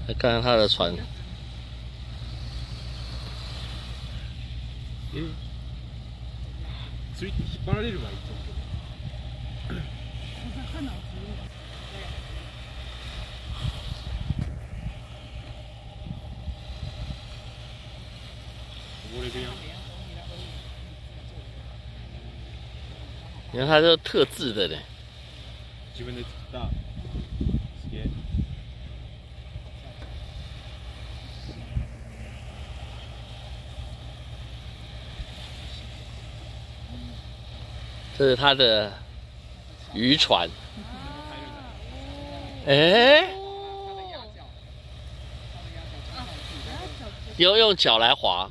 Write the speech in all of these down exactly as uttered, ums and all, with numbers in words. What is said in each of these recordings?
来看看他的船。 え、釣りって引っ張られるがいいと。溺れるやん。 你看它这特制的呢。 自分で作った。すげえ。 这是它的渔船。哎、欸，用用脚来划。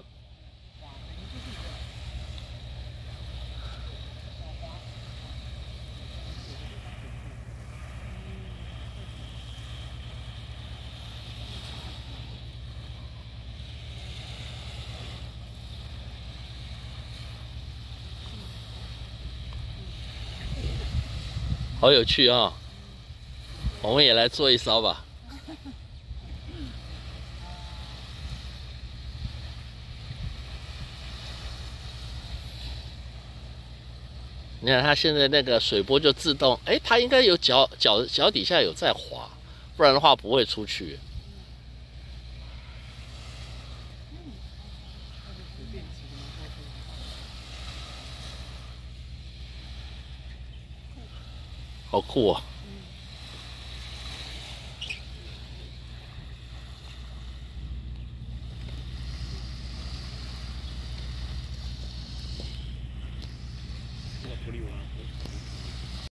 好有趣啊、哦！我们也来做一艘吧。你看它现在那个水波就自动，哎，它应该有脚脚脚底下有在滑，不然的话不会出去。好酷哦！